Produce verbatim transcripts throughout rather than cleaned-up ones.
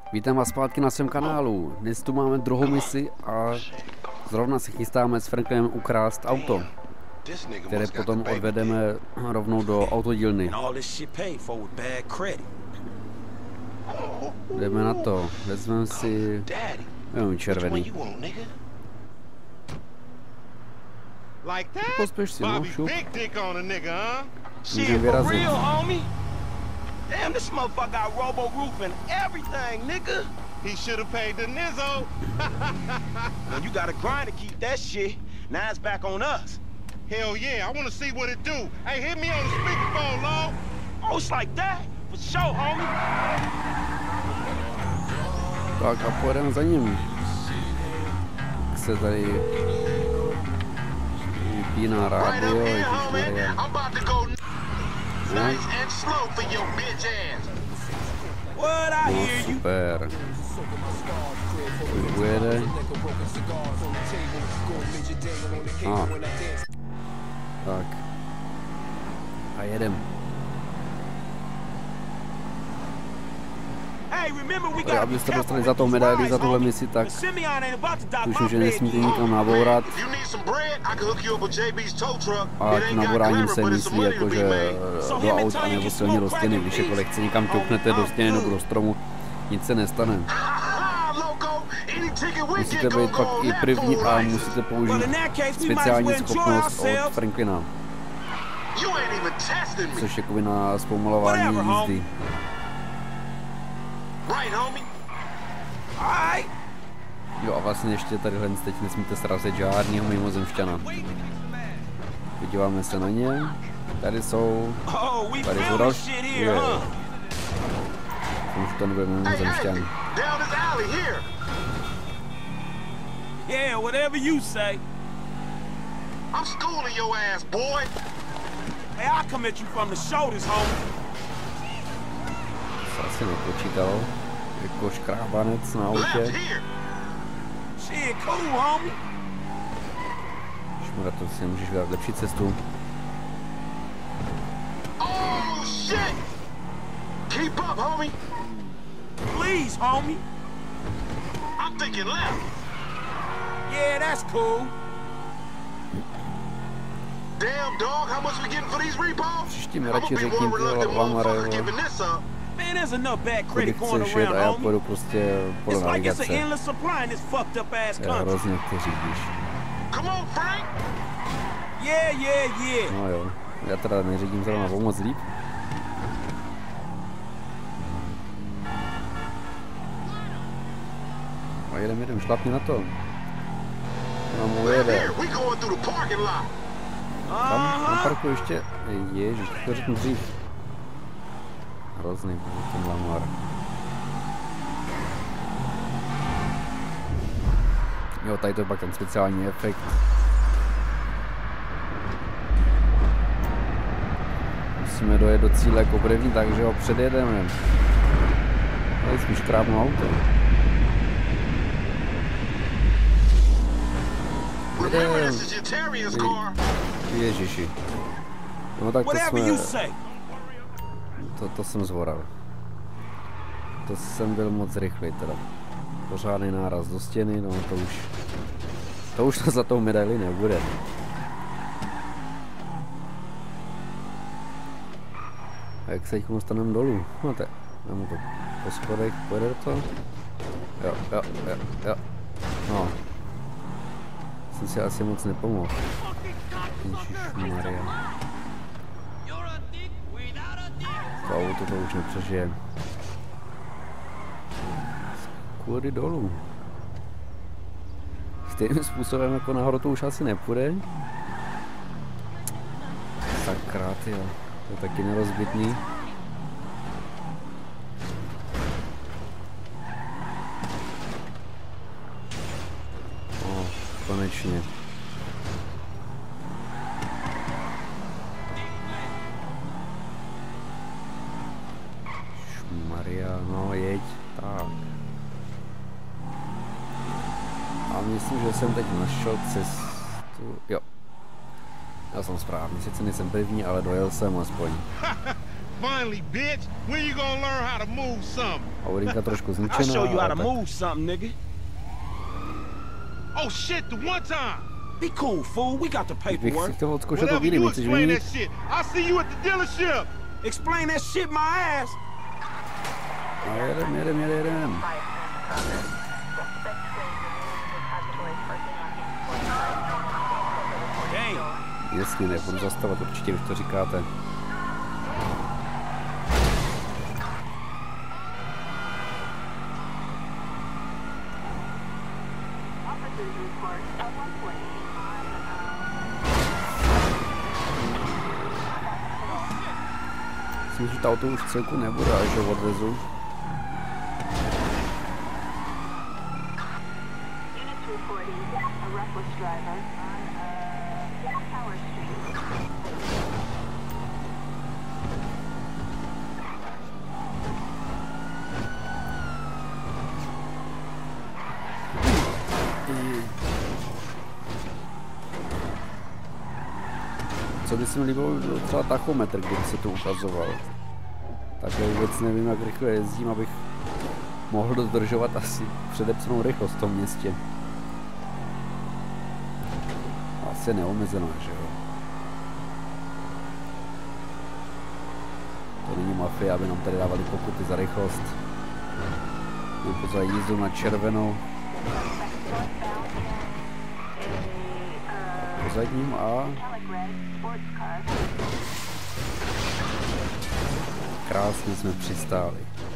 Vítám vás zpátky na svém kanálu. Dnes tu máme druhou misi a zrovna se chystáme s Franklinem ukrást auto, které potom odvedeme rovnou do autodílny. Jdeme na to. Vezmeme si... Jenom červený. Pospěš si, no, šup. Můžeme vyrazit. Damn, this motherfucker got robo roof and everything, nigga. He should have paid the nizzo. Well, you gotta grind to keep that shit. Now it's back on us. Hell yeah, I wanna see what it do. Hey, hit me on the speakerphone, Law. Oh, it's like that? For sure, homie. Tak a pojedeme za ním. Jak se tady vypíná rádio, ježišmarja. No, super. Už ujede. A. Tak. A jedem. Ale abyste dostali za to medaili, za tuhle misi, tak tuším, že nesmíte nikam nabourat. A nabouráním se myslí jakože do auta nebo silně do stěny. Když jakkoliv chce někam ťuknete do stěny nebo do stromu, nic se nestane. Musíte být pak i první a musíte použít speciální schopnost od Franklina. Což je jakoby na zpomalování jízdy. Jo a vlastně ještě tadyhle teď nesmíte srazit žádnýho mimozemšťana. Podíváme se na ně. Tady jsou... Tady jsou další. Už to nebude mimozemšťan. Yeah, whatever you say. I'm schooling your ass, boy. Hey, I'll come at you from the shoulders, homie. To se asi nepočítalo. Jako škrábanec na autě. Shit, cool, homie. Šmura, to si nemůžeš vydat lepší cestu. Oh, shit! Keep up, homie. Please, homie. I'm thinking left. Yeah, that's cool. Damn, dog, how much we getting for these repos? Příště mi radši řekni ty lamare, Man, there's enough bad credit going around, homie. A já půjdu prostě podle navigace. It's like it's an endless supply in this fucked up ass country. Já hrozně ty řídíš. Come on, Frank. Yeah, yeah, yeah. No jo, já teda neřídím zrovna o moc líp. A jedem, jedem, šlapni na to. No mu jede. Tam na parku ještě, ježiš, to řeknu dřív. Hrozný byl ten Lamar. Jo, tady to je pak ten speciální efekt. Musíme dojet do cíle jako první, takže ho předjedeme. Tady jsme škrábnou auto. Jedem. Ježiši. No tak to jsme... To, to jsem zvoral. To jsem byl moc rychlý teda. Pořádný náraz do stěny, no to už... To už za tou medaili nebude. A jak se teď dostaneme dolů? No tak, dáme to po schodech, pojede to? Jo, jo, jo, jo. No. Jsem si asi moc nepomohl. Ježišmarja. To auto to už nepřežije. Kudy dolů. Stejným způsobem jako nahoru to už asi nepůjde. Sakra, tyjo. To je taky nerozbitný. O, konečně. Maria, no jeď, tak. A myslím, že jsem teď našel cestu, jo. Já jsem správný, sice nejsem první, ale dojel jsem aspoň. Finally, bitch. When you gonna learn how to move something? Aurinka trošku I'll zničená, show you how ale to tak move something, nigga. Oh shit, the one time. Be cool, fool. We got the bych si paperwork. chtěl odzkoušet to Whatever, víry, you chceš explain that vyjít? shit. I'll see you at the dealership. Explain that shit my ass. A jedem, jedem, jedem, jedem. Jasně, nebudu zastavovat, určitě už to říkáte. Myslím, že to auto už celku nebude, až ho odvezu. Co by se mi líbilo, byl třeba tachometr, kdyby se to ukazoval. Takhle vůbec nevím, jak rychle jezdím, abych mohl dodržovat asi předepsanou rychlost v tom městě. Asi neomezená, že jo? To není mafie, aby nám tady dávali pokuty za rychlost. Nebo za jízdu na červenou. Po zadním a... Krásně jsme přistáli.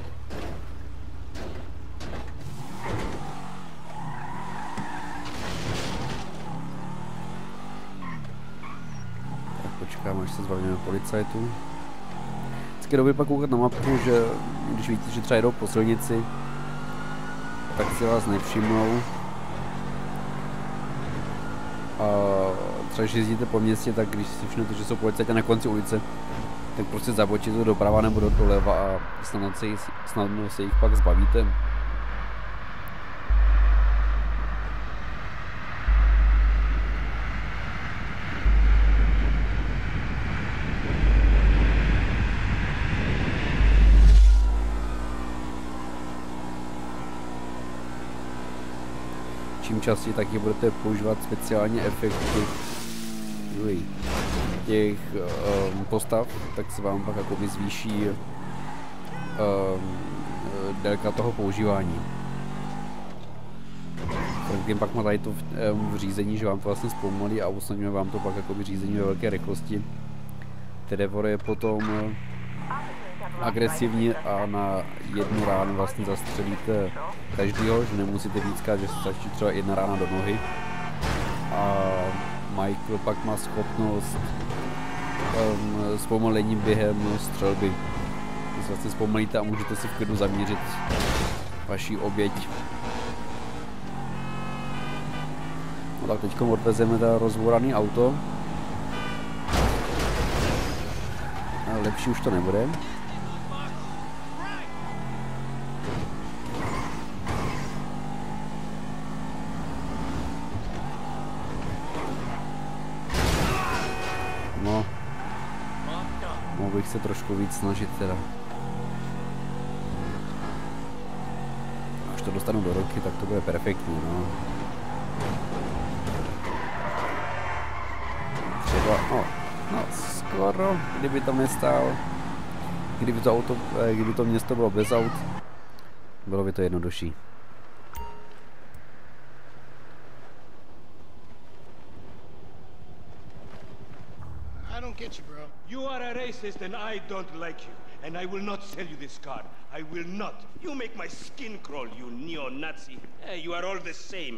Tak počkám, až se zbavíme policajtů. Vždycky dobře pak koukat na mapu, že když víte, že třeba jedou po silnici, tak si vás nevšimnou. A třeba když jezdíte po městě, tak když si všimnete, že jsou policajti na konci ulice, tak prostě zabočíte doprava nebo do doleva a snadno se, jich, snadno se jich pak zbavíte. Čím častěji taky budete používat speciálně efekty těch um, postav, tak se vám pak jakoby zvýší um, délka toho používání. Tak pak má tady to v, um, v řízení, že vám to vlastně zpomalí a usnadňuje vám to pak jakoby řízení ve velké rychlosti. Tedy je potom uh, agresivní a na jednu ránu vlastně zastřelíte každýho, že nemusíte víckrát, že se stačí třeba jedna rána do nohy. A Michael pak má schopnost um, zpomalení během střelby. Když se vlastně zpomalíte a můžete si v klidu zamířit vaši oběť. No tak teď odvezeme ta rozvoraný auto. Ale lepší už to nebude. No, mohl bych se trošku víc snažit teda. Až to dostanu do ruky, tak to bude perfektní, no. Třeba, no, no skoro, kdyby to nestál, kdyby to auto, kdyby to město bylo bez aut, bylo by to jednodušší. Get you, bro. You are a racist and I don't like you. And I will not sell you this car. I will not. You make my skin crawl, you neo-Nazi. Hey, you are all the same.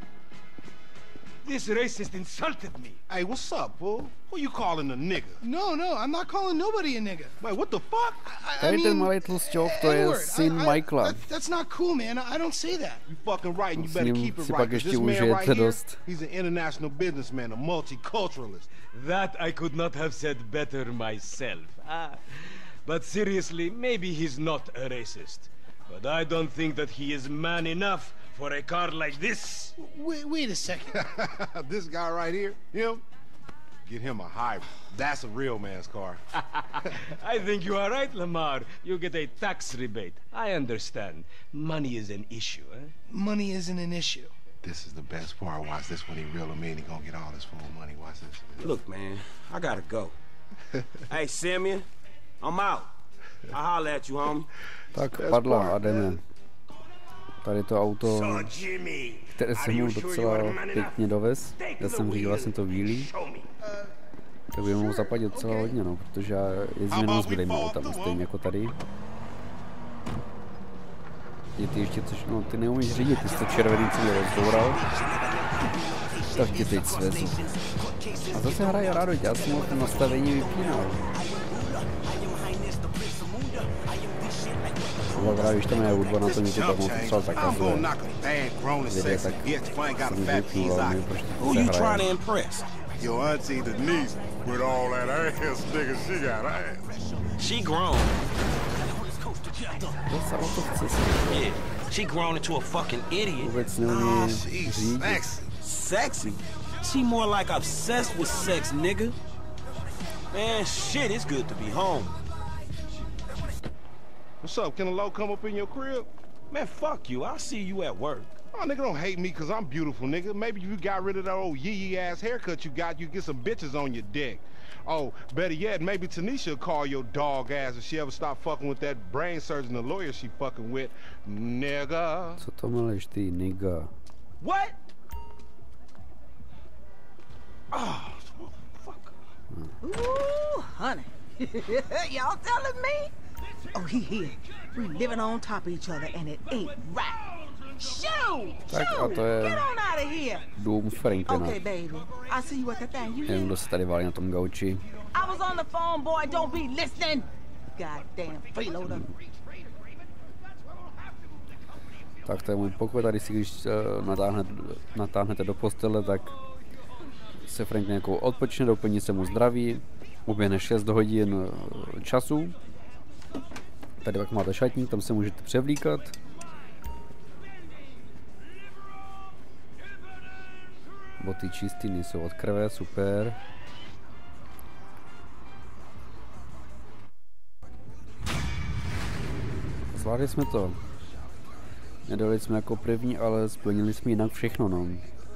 This racist insulted me. Hey, what's up, fool? Who you calling a nigga? No, no, I'm not calling nobody a nigga. Wait, what the fuck? I, I Tady ten mean, malý tlusťok, to je Edward, syn I- I- Michaela. that- That's not cool, man. I don't say that. You fucking right, and you S better ním keep it si right. pak 'Cause ještě this man užijete right here, dost. he's an international businessman, a multiculturalist. That I could not have said better myself. Ah. But seriously, maybe he's not a racist. But I don't think that he is man enough for a car like this. Wait, wait a second. This guy right here, him, Get him a hybrid. That's a real man's car. I think you are right, Lamar. You get a tax rebate. I understand. Money is an issue, eh? Money isn't an issue. This is the best part. Watch this when he reel him in. He gonna get all his full money. Watch this. Look, man, I gotta go. Hey, Simeon, I'm out. I'll holler at you, homie. Tak padla a jdeme. Tady to auto, které jsem mu docela pěkně dovez. Já jsem říkal, vlastně to výlí. Tak bych mohl zaplatit docela hodně, no, protože já jezdím jenom s bílejma autama, stejně jako tady. Je ty ještě což, no ty neumíš řídit, ty jsi to červený celý rozdoural. Tak tě teď svezu. A zase hraje rádo, já jsem ho to nastavení vypínal. Ale právě, když tam je hudba na to, mě to tam moc třeba zakazuje. Lidé, tak jsem vypnul, ale mě proč to se hraje. Your auntie Denise with all that ass nigga she got ass. She grown. Docela to chce si. Yeah, she grown into a fucking idiot. Vůbec neumí řídit. Sexy? She more like obsessed with sex, nigga. Man, shit, it's good to be home. What's up? Can a low come up in your crib? Man, fuck you. I'll see you at work. Oh, nigga, don't hate me because I'm beautiful, nigga. Maybe if you got rid of that old yee-yee ass haircut you got, you get some bitches on your dick. Oh, better yet, maybe Tanisha will call your dog ass if she ever stop fucking with that brain surgeon, the lawyer she fucking with, nigga. Co to meleš ty, nigga? What? Oh, fuck. Ooh, honey. Y'all telling me? Oh, he here. We living on top of each other and it ain't right. Shoot! Tak a to je Get on out of here. dům Franklina. Okay, baby. I'll see you at the thing. You Jen kdo se tady válí na tom gauči. I was on the phone, boy. Don't be listening. Goddamn freeloader. Tak to je můj pokoj, tady si když uh, natáhne, natáhnete do postele, tak se Franklin jako odpočne, doplní se mu zdraví, uběhne šest hodin uh, času. Tady pak máte šatník, tam se můžete převlíkat. Boty čistý, nejsou od krve, super. Zvládli jsme to. Nedali jsme jako první, ale splnili jsme jinak všechno, no.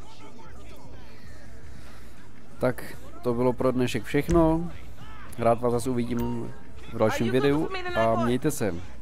Tak, to bylo pro dnešek všechno. Rád vás zase uvidím v dalším videu a mějte se.